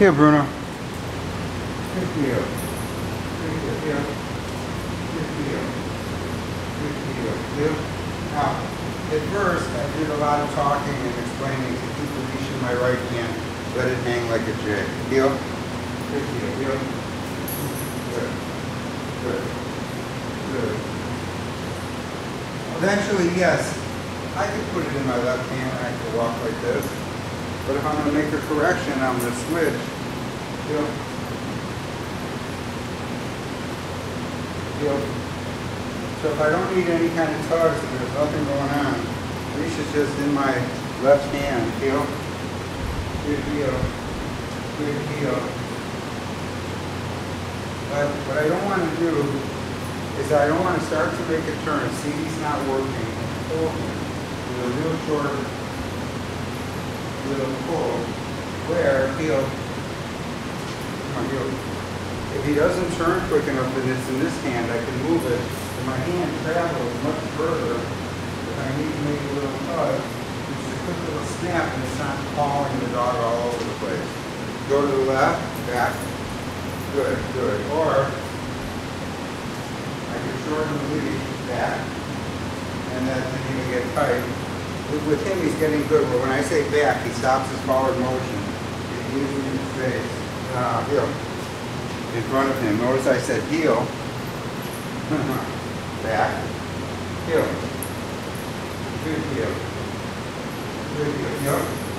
Here, Bruno. Good deal. Good deal. Here. Good deal. Good deal. Here. Now, at first, I did a lot of talking and explaining to keep the leash in my right hand. Let it hang like a jig. Heel. Good deal. Heel. Good. Good. Good. Eventually, yes, I could put it in my left hand and I could walk like this. But if I'm going to make a correction, I'm going to switch. Heel. Heel. So if I don't need any kind of tugs and there's nothing going on, leash is just in my left hand. Heel. Good heel. Good heel. But what I don't want to do is I don't want to start to make a turn. See, he's not working. Pull with a real short little pull where heel. Come on, heel. If he doesn't turn quick enough and it's in this hand, I can move it. And my hand travels much further if I need to make a little tug. It's a quick little snap and it's not pawing the dog all over the place. Go to the left, back. Good, good. Or I can shorten the leash back and that didn't even get tight. With him, he's getting good, but when I say back, he stops his forward motion. He leaves me in his face. Heel. In front of him. Notice I said heel. Back. Heel. Good heel. Good heel. Heel.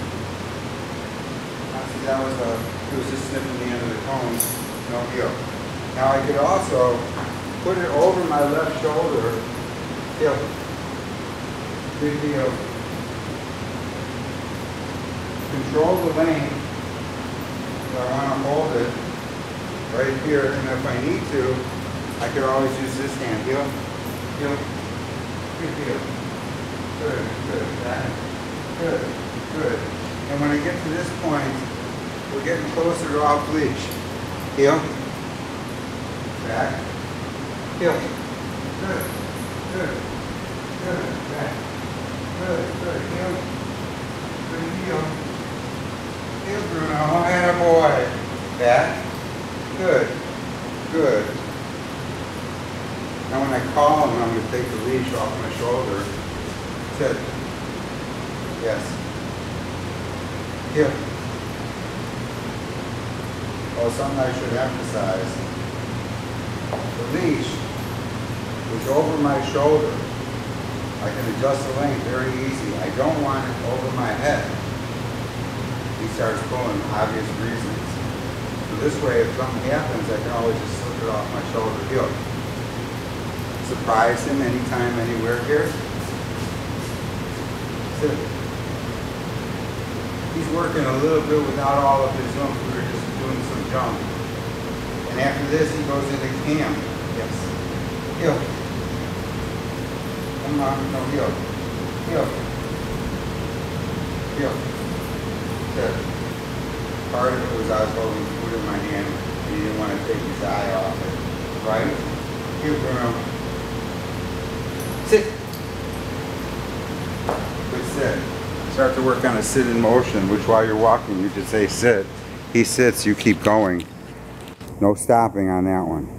See, that was he was just sniffing the end of the cone. No heel. Now I could also put it over my left shoulder. Heel. Good heel. Control the length. So I want to hold it right here, and if I need to, I could always use this hand. Heel. Heel. Good heel. Good. Good. Back. Good. Good. And when I get to this point, we're getting closer to off leash. Heel. Back. Heel. Good. Good. Good. Back. Good. Good. Heel. Good heel. Heel, Bruno. Attaboy. Back. Good. Good. Now when I call him, I'm going to take the leash off my shoulder. Sit. Yes. Heel. Oh, something I should emphasize. The leash is over my shoulder. I can adjust the length very easy. I don't want it over my head. He starts pulling obvious reasons. So this way, if something happens, I can always just slip it off my shoulder. Heel. Surprise him anytime, anywhere here. Sit. He's working a little bit without all of his oomph. We were just doing some jump. And after this, he goes into camp. Yes. Heel. Come on. No, heel. Heel. Heel. Good. Part of it was I was holding food in my hand and he didn't want to take his eye off it. Right? Heel, Bruno. Sit. Good sit. Start to work on a sit in motion, which while you're walking, you just say sit. He sits, you keep going. No stopping on that one.